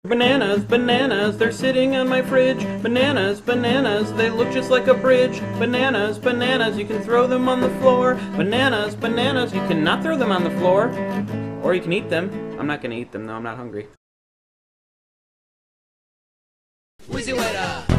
Bananas, bananas, they're sitting on my fridge. Bananas, bananas, they look just like a bridge. Bananas, bananas, you can throw them on the floor. Bananas, bananas, you cannot throw them on the floor. Or you can eat them. I'm not gonna eat them though, I'm not hungry. Wizzy Weta!